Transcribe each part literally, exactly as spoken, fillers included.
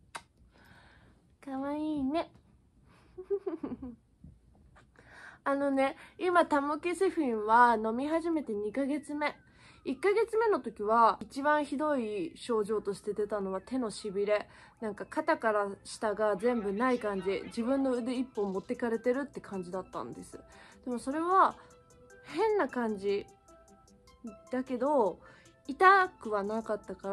かわいいね。あのね、今タモキシフィンは飲み始めてにかげつめ。いっかげつめの時は一番ひどい症状として出たのは手のしびれ。なんか肩から下が全部ない感じ。自分の腕一本持ってかれてるって感じだったんです。でもそれは変な感じだけど痛くはなかったから、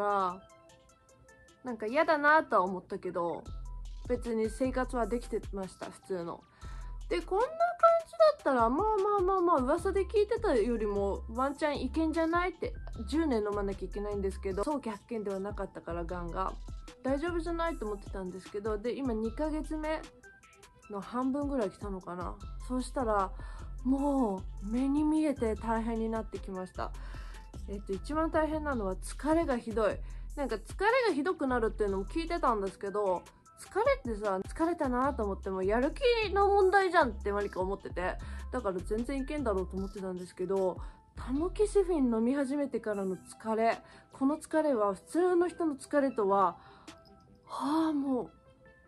なんか嫌だなとは思ったけど、別に生活はできてました、普通の。で、こんな感じだったら、まあまあまあまあ、噂で聞いてたよりも、ワンチャンいけんじゃないって、じゅうねん飲まなきゃいけないんですけど、早期発見ではなかったから、がんが。大丈夫じゃないと思ってたんですけど、で、今にかげつめの半分ぐらい来たのかな。そうしたら、もう、目に見えて大変になってきました。えっと、一番大変なのは疲れがひどい。なんか疲れがひどくなるっていうのも聞いてたんですけど、疲れってさ、疲れたなと思ってもやる気の問題じゃんってマリカ思ってて、だから全然いけんだろうと思ってたんですけど、タモキシフィン飲み始めてからの疲れ、この疲れは普通の人の疲れとは、はあ、もう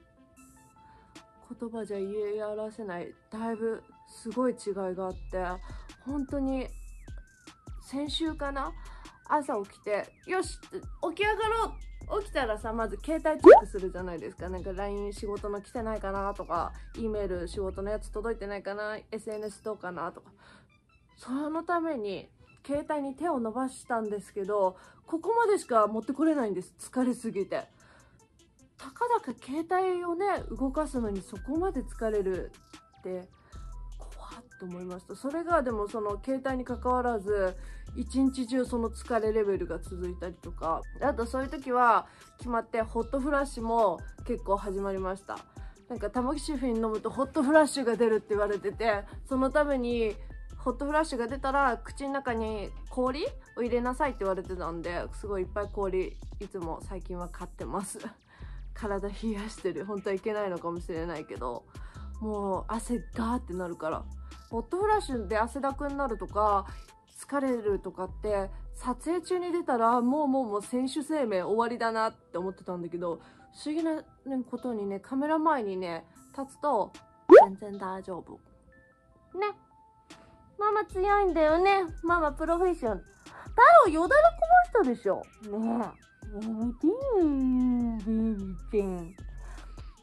言葉じゃ言い表せない、だいぶすごい違いがあって、本当に先週かな、朝起きて、よし起き上がろう、起きたらさ、まず携帯チェックするじゃないですか。なんか ライン 仕事の来てないかなとか、E メール仕事のやつ届いてないかな、 エスエヌエス どうかなとか、そのために携帯に手を伸ばしたんですけど、ここまでしか持ってこれないんです、疲れすぎて。たかだか携帯をね動かすのにそこまで疲れるって怖っと思いました。それがでもその携帯に関わらず一日中その疲れレベルが続いたりとか、あとそういう時は決まってホットフラッシュも結構始まりました。なんかタモキシフィン飲むとホットフラッシュが出るって言われてて、そのためにホットフラッシュが出たら口の中に氷を入れなさいって言われてたんで、すごいいっぱい氷いつも最近は買ってます体冷やしてる。本当はいけないのかもしれないけど、もう汗ガーってなるから。ホットフラッシュで汗だくになるとか疲れるとかって撮影中に出たらもうもうもう選手生命終わりだなって思ってたんだけど、不思議なことにね、カメラ前にね立つと全然大丈夫ね。ママ強いんだよね。ママプロフェッショナル。太郎よだれこぼしたでしょねえ、やめてよベイビーちゃん。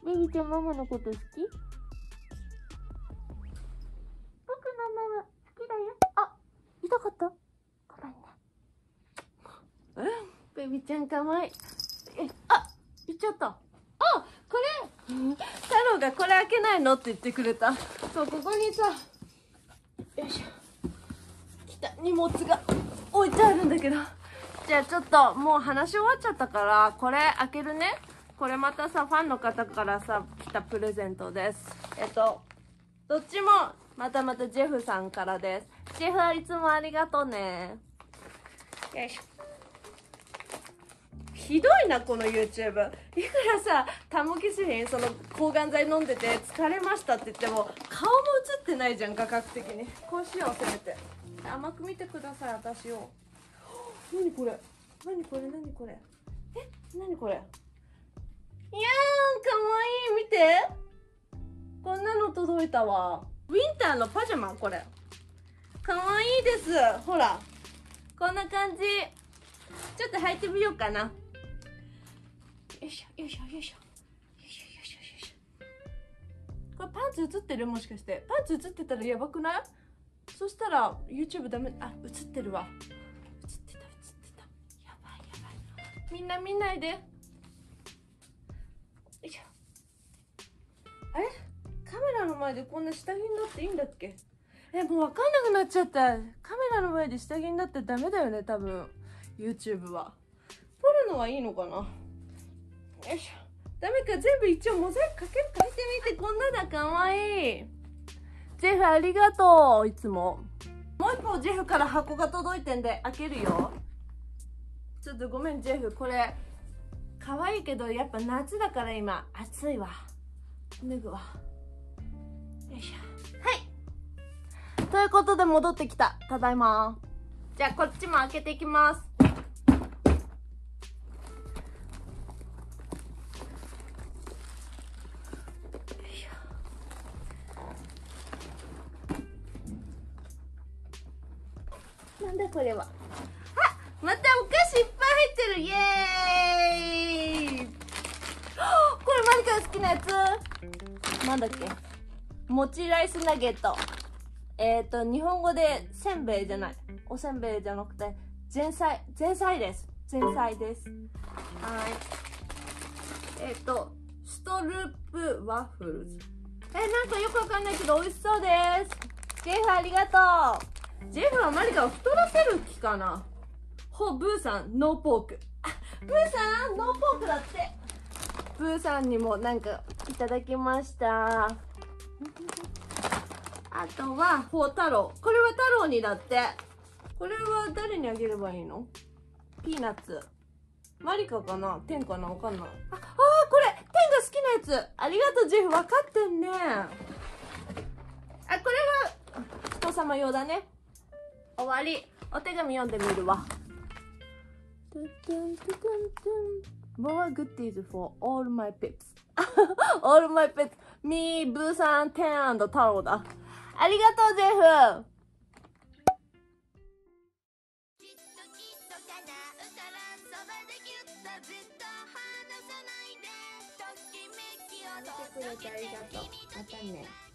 ベビーちゃんママのこと好き？僕のママ好きだよ。あ、痛かった？ごめんね。ベビーちゃんかわいい。え、あ、言っちゃった。あ、これ太郎がこれ開けないのって言ってくれた。そう、ここにさ、よいしょ、来た荷物が置いてあるんだけど、じゃあちょっともう話終わっちゃったからこれ開けるね。これまたさ、ファンの方からさ来たプレゼントです。えっとどっちもまたまたジェフさんからです。ジェフ、いつもありがとうね。よいしょ。ひどいなこの YouTube。 いくらさ、タモキシフィンその抗がん剤飲んでて疲れましたって言っても顔も映ってないじゃん、画角的に。こうしよう、せめて甘く見てください、私を。何これ、何これ、何これ、え、何これ。いやー、かわいい、見て、こんなの届いたわ。ウィンターのパジャマ、これかわいいです。ほら、こんな感じ。ちょっと履いてみようかな。よいしょよいしょよいしょよいしょよいしょよいしょ。これパンツ映ってる？もしかしてパンツ映ってたらやばくない？そしたら YouTube ダメ。あ、映ってるわ。映ってた映ってた。やばいやばい。みんな見ないで。よいしょ。あれ、カメラの前でこんな下着になっていいんだっけ？え、もう分かんなくなっちゃった。カメラの前で下着になってダメだよね、多分 YouTube は。撮るのはいいのかな。よいしょ。ダメか、全部一応モザイクかけるか。見てみて、こんなだ、かわいい。ジェフありがとう、いつも。もう一方ジェフから箱が届いてんで開けるよ。ちょっとごめんジェフ、これかわいいけどやっぱ夏だから今暑いわ。脱ぐわ。よいしょ。はい、ということで戻ってきた。ただいま。じゃあこっちも開けていきます。なんだこれは。あ、またお菓子いっぱい入ってる。イエーイ。これマリカが好きなやつなんだっけ。もちライスナゲット。えっと日本語でせんべいじゃない、おせんべいじゃなくて前菜、前菜です。前菜です。はい。えっとストループワッフルズ。え、なんかよくわかんないけど美味しそうです。ジェフありがとう。ジェフはマリカを太らせる気かな。ほ、ブーさんノーポーク。あ、ブーさんノーポークだって。ブーさんにもなんかいただきました。あとはほう太郎。これは太郎にだって。これは誰にあげればいいの？ピーナッツ。マリカかな？テンかな？わかんない。あ、あー、これテンが好きなやつ。ありがとうジェフ、分かってんね。あ、これは人様用だね。終わり。お手紙読んでみるわ。More goodies for all my pets. All my pets. Me, ブーさん、テン&太郎だ。ありがとう、ジェフ。見てくれてありがとう。またね。